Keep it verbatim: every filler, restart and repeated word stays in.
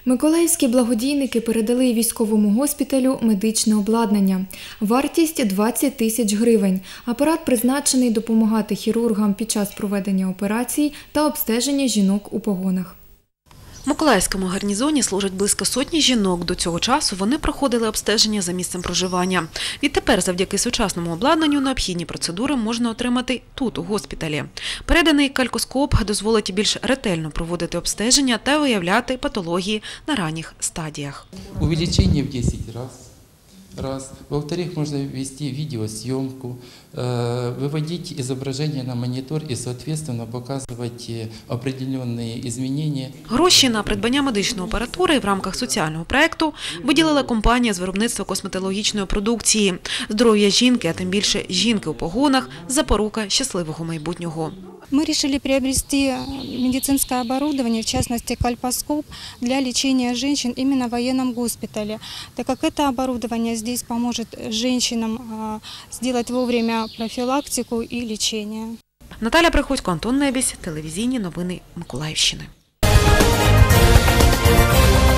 Миколаївські благодійники передали військовому госпіталю медичне обладнання. Вартість – двадцять тисяч гривень. Апарат призначений допомагати хірургам під час проведення операцій та обстеження жінок у погонах. В Миколаївському гарнізоні служать близько сотні жінок. До цього часу вони проходили обстеження за місцем проживання. Відтепер завдяки сучасному обладнанню необхідні процедури можна отримати тут, у госпіталі. Переданий калькоскоп дозволить більш ретельно проводити обстеження та виявляти патології на ранніх стадіях. Увеличення в десять разів. Раз. Во-вторых, можно вести видеосъемку, выводить изображение на монитор и, соответственно, показывать определенные изменения. Гроші на придбання медичної апаратури в рамках соціального проєкту виділила компанія з виробництва косметологічної продукції. Здоров'я жінки, а тим більше жінки у погонах – запорука щасливого майбутнього. Мы решили приобрести медицинское оборудование, в частности кальпоскоп, для лечения женщин именно в военном госпитале, так как это оборудование здесь поможет женщинам сделать вовремя профилактику и лечение. Наталя Приходько, Антон Небісь, телевізійні новини Миколаївщини.